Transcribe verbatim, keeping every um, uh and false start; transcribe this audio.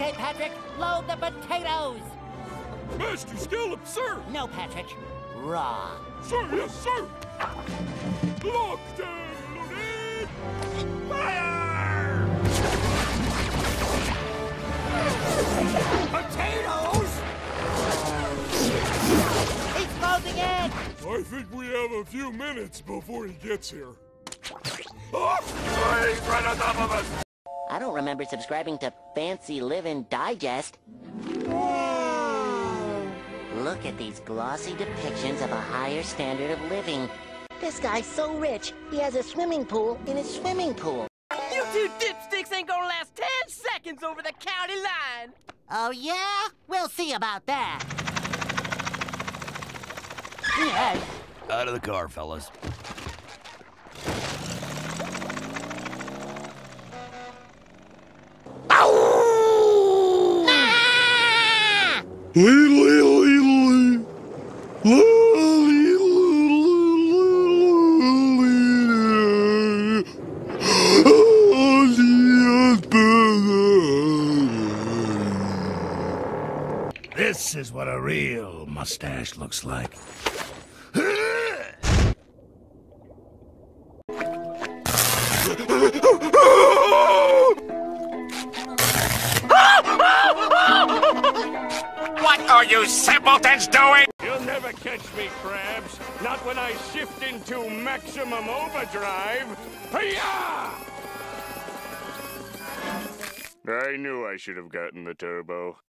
Okay, Patrick, load the potatoes. Mashed scallops, sir. No, Patrick, raw. Sir, yes, sir. Locked and loaded. Fire! Potatoes! He's closing in. I think we have a few minutes before he gets here. Oh, he's right on top of us. I don't remember subscribing to Fancy Living Digest. Look at these glossy depictions of a higher standard of living. This guy's so rich, he has a swimming pool in his swimming pool. You two dipsticks ain't gonna last ten seconds over the county line. Oh, yeah? We'll see about that. Yes. Out of the car, fellas. This is what a real mustache looks like. What are you simpletons doing? You'll never catch me, Crabs. Not when I shift into maximum overdrive. Hi-ya! I knew I should have gotten the turbo.